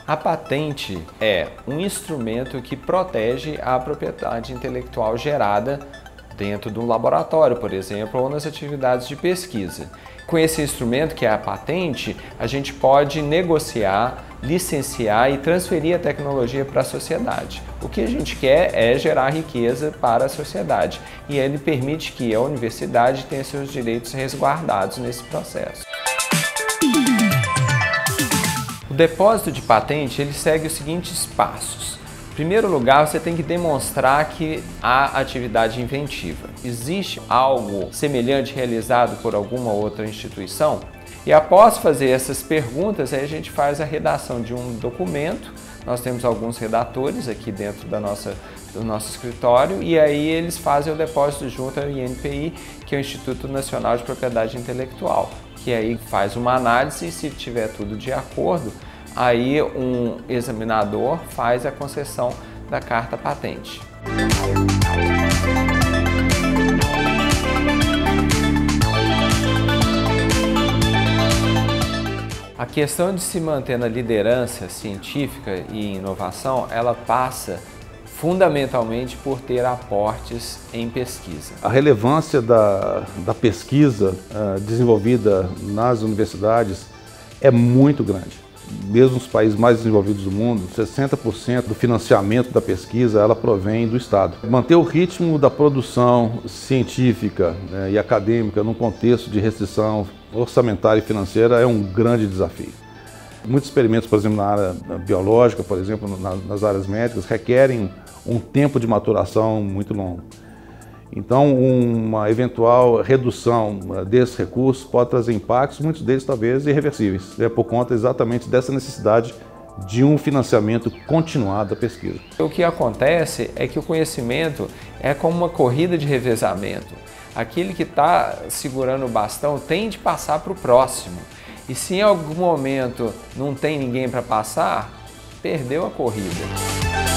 A patente é um instrumento que protege a propriedade intelectual gerada dentro de um laboratório, por exemplo, ou nas atividades de pesquisa. Com esse instrumento, que é a patente, a gente pode negociar, licenciar e transferir a tecnologia para a sociedade. O que a gente quer é gerar riqueza para a sociedade e ele permite que a universidade tenha seus direitos resguardados nesse processo. O depósito de patente ele segue os seguintes passos. Em primeiro lugar, você tem que demonstrar que há atividade inventiva. Existe algo semelhante realizado por alguma outra instituição? E após fazer essas perguntas, aí a gente faz a redação de um documento. Nós temos alguns redatores aqui dentro do nosso escritório e aí eles fazem o depósito junto ao INPI, que é o Instituto Nacional de Propriedade Intelectual, que aí faz uma análise e se tiver tudo de acordo, aí um examinador faz a concessão da carta patente. A questão de se manter na liderança científica e inovação, ela passa fundamentalmente por ter aportes em pesquisa. A relevância da pesquisa desenvolvida nas universidades é muito grande. Mesmo os países mais desenvolvidos do mundo, 60% do financiamento da pesquisa ela provém do Estado. Manter o ritmo da produção científica e acadêmica num contexto de restrição orçamentária e financeira é um grande desafio. Muitos experimentos, por exemplo, na área biológica, por exemplo, nas áreas médicas, requerem um tempo de maturação muito longo. Então, uma eventual redução desses recursos pode trazer impactos, muitos deles talvez irreversíveis, por conta exatamente dessa necessidade de um financiamento continuado da pesquisa. O que acontece é que o conhecimento é como uma corrida de revezamento. Aquele que está segurando o bastão tem de passar para o próximo. E se em algum momento não tem ninguém para passar, perdeu a corrida.